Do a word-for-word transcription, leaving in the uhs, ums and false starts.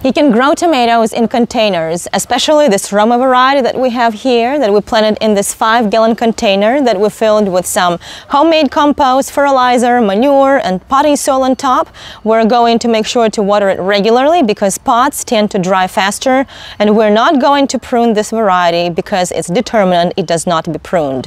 You can grow tomatoes in containers, especially this Roma variety that we have here, that we planted in this five gallon container that we filled with some homemade compost, fertilizer, manure, and potting soil on top. We're going to make sure to water it regularly because pots tend to dry faster, and we're not going to prune this variety because it's determined it does not be pruned.